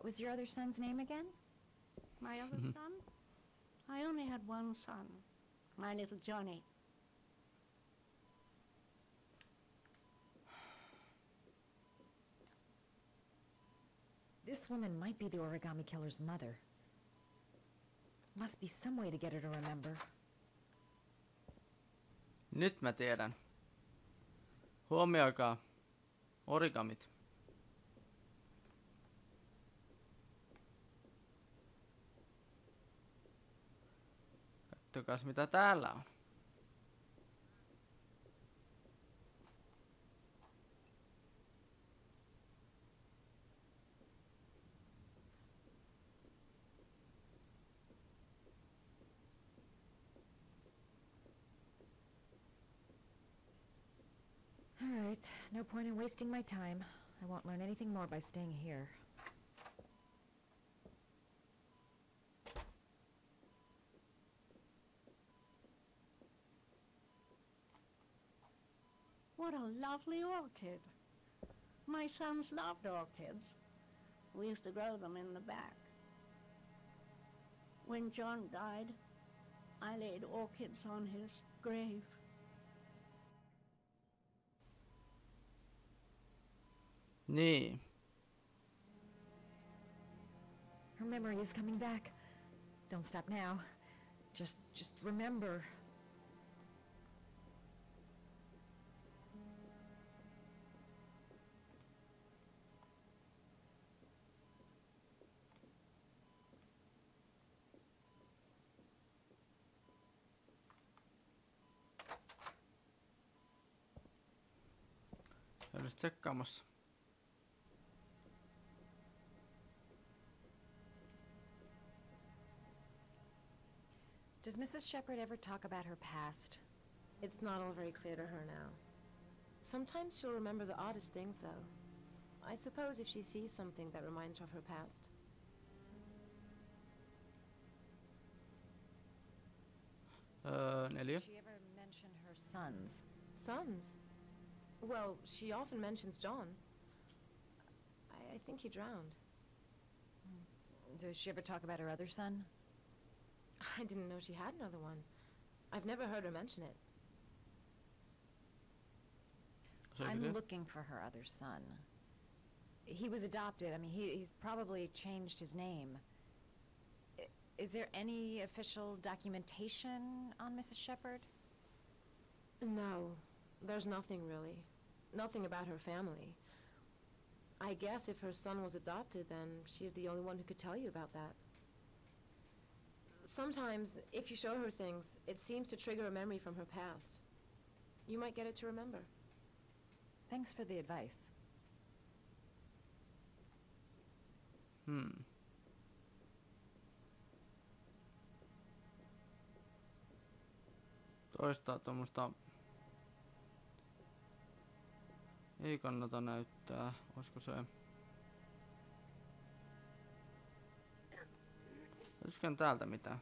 was your other son's name again? My other son? I only had one son, my little Johnny. This woman might be the origami killer's mother. Must be some way to get her to remember. Nyt mä tiedän. Huomioikaa origamit. Kattokas mitä täällä on. All right, no point in wasting my time. I won't learn anything more by staying here. What a lovely orchid. My sons loved orchids. We used to grow them in the back. When John died, I laid orchids on his grave. Niin. Her memory is coming back. Don't stop now. Just remember. Olisit tsekkaamassa. Does Mrs. Shepherd ever talk about her past? It's not all very clear to her now. Sometimes she'll remember the oddest things, though. I suppose if she sees something that reminds her of her past. Neljä. Did she ever mention her sons? Sons? Well, she often mentions John. I think he drowned. Does she ever talk about her other son? I didn't know she had another one. I've never heard her mention it. I'm looking for her other son. He was adopted. I mean, he's probably changed his name. Is there any official documentation on Mrs. Shepherd? No, there's nothing really. Nothing about her family. I guess if her son was adopted, then she's the only one who could tell you about that. Sometimes, if you show her things, it seems to trigger a memory from her past. You might get it to remember. Thanks for the advice. Toista tuommoista ei kannata näyttää. Olisiko se? Löytyisikään täältä mitään?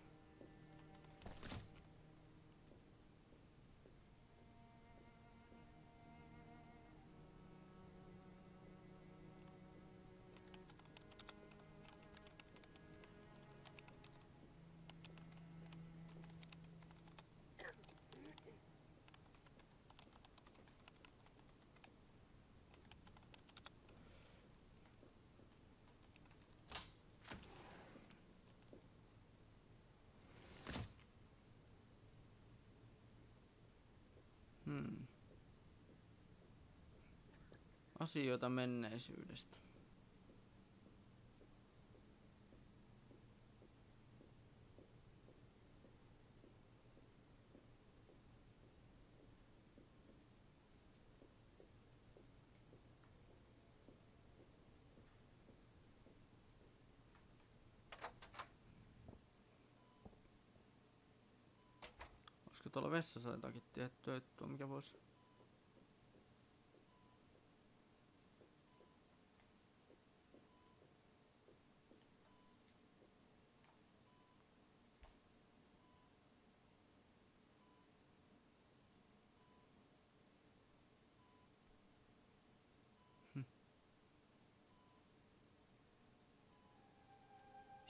Asioita menneisyydestä. Olisiko tuolla vessassa jotakin tiettyä juttua, mikä voisi...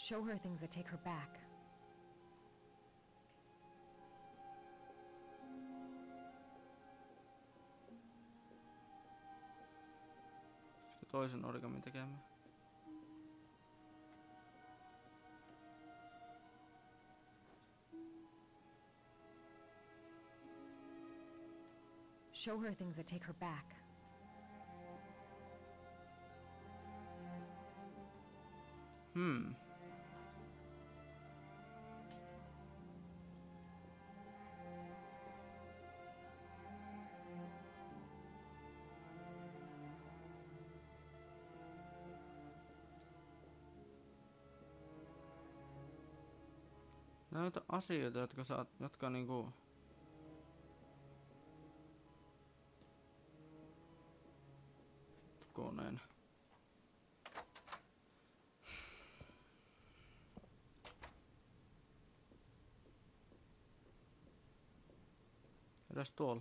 Show her things that take her back. Toisen origamin tekemään. Show her things that take her back. Näitä asioita, jotka niinku... Koneen. Edes tuolla.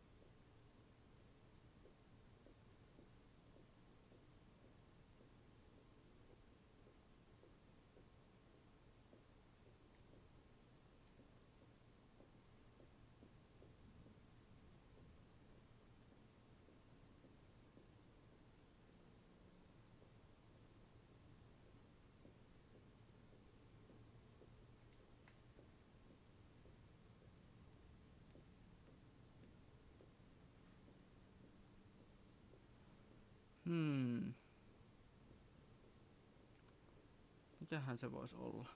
Mikähän se voisi olla?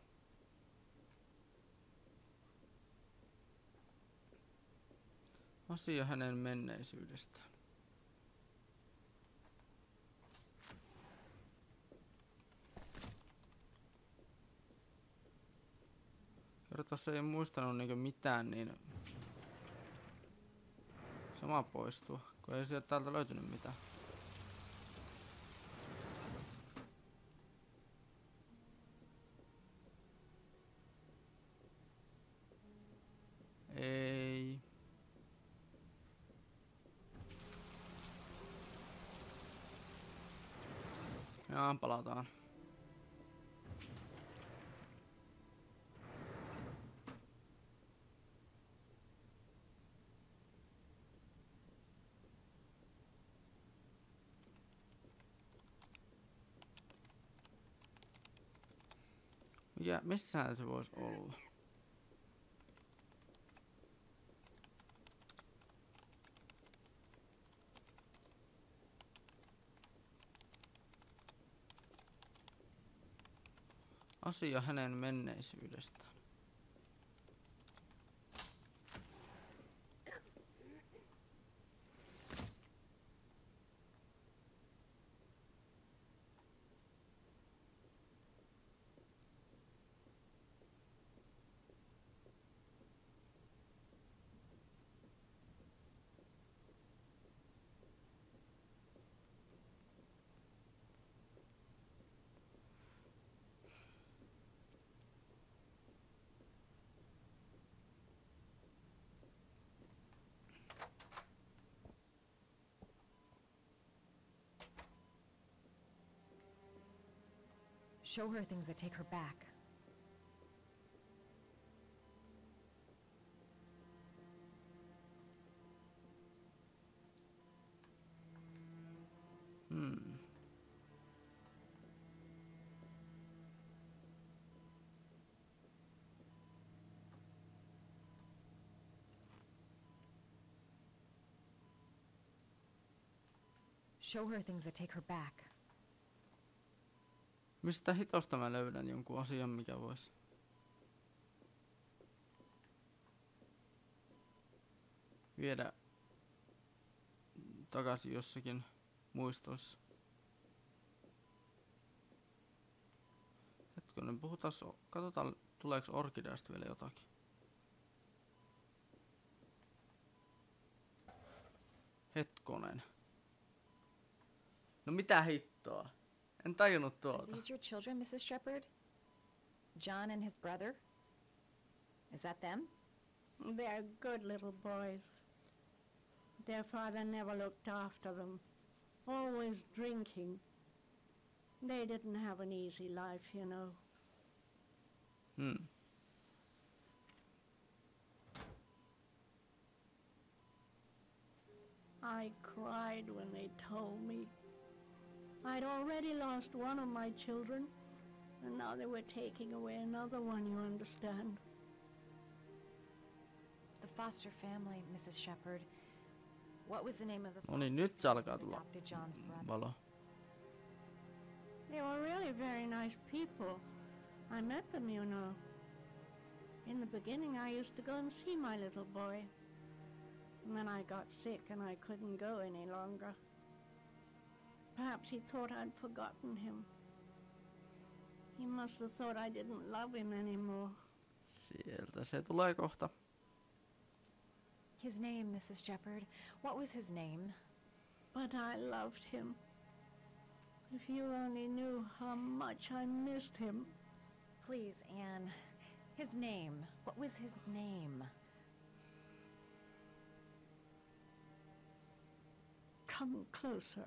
Asia hänen menneisyydestään. Jos ei muistanut niinku mitään, niin sama poistuu, kun ei sieltä täältä löytynyt mitään. Ei. Jaa, palataan. Missähän se voisi olla? Asia hänen menneisyydestään. Show her things that take her back. Show her things that take her back. Mistä hitosta mä löydän jonkun asian, mikä voisi viedä takaisin jossakin muistoissa? Hetkonen, puhutaan, katsotaan tuleeko orkideasta vielä jotakin. Hetkonen. No mitä hittoa? En tajunnut tuolta. Are these your children, Mrs. Shepherd? John and his brother? Is that them? They're good little boys. Their father never looked after them, always drinking. They didn't have an easy life, you know. I cried when they told me. I'd already lost one of my children, and now they were taking away another one, you understand. The foster family, Mrs. Shepherd. What was the name of the No niin, foster nyt se family alkaa that tulla adopted John's brother? valo. They were really very nice people. I met them, you know. In the beginning, I used to go and see my little boy. And then I got sick and I couldn't go any longer. Perhaps he thought I'd forgotten him. He must have thought I didn't love him anymore. Sieltä se tulee kohta. His name, Mrs. Shepherd. What was his name? But I loved him. If you only knew how much I missed him. Please, Anne. His name. What was his name? Come closer.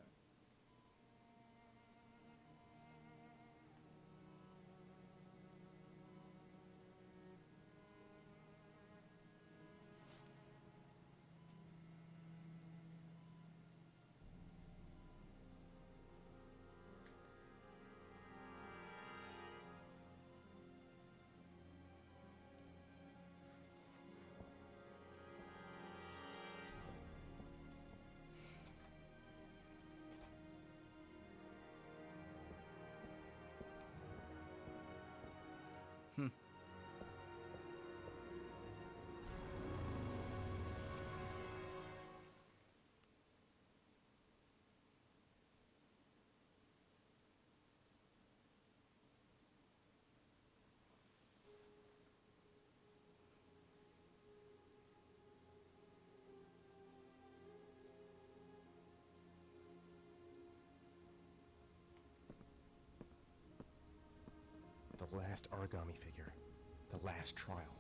The last origami figure. The last trial.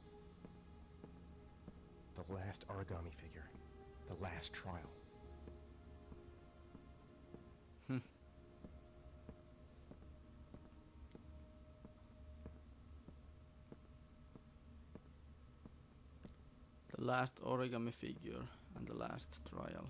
The last origami figure. The last trial. The last origami figure and the last trial.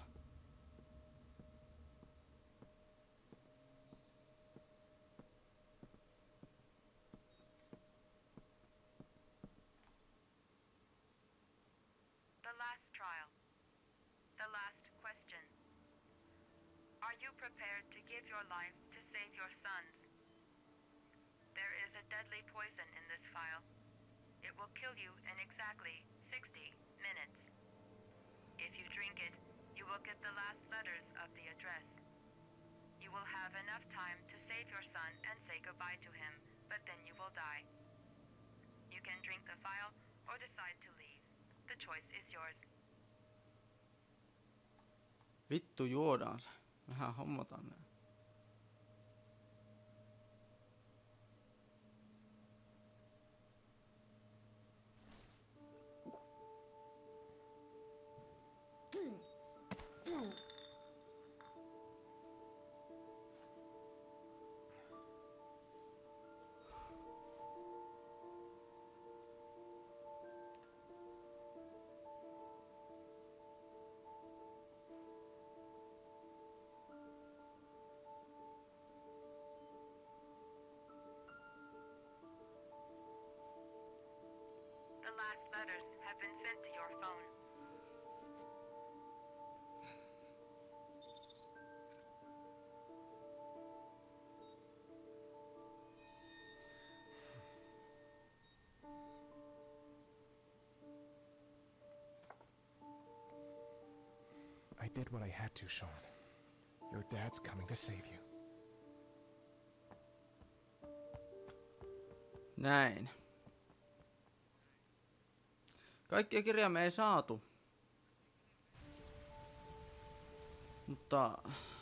The last trial. The last question. Are you prepared to give your life to save your sons? There is a deadly poison in this vial. It will kill you in exactly 60 minutes. If you drink it, you will get the last letters of the address. You will have enough time to save your son and say goodbye to him, but then you will die. You can drink the vial or decide to leave. The choice is yours. Vittu juodaan se. Mehän hommataan ne. The last letters have been sent to your phone. I did what I had to, Sean. Your dad's coming to save you. Näin. Kaikkia kirjaa me ei saatu. Mutta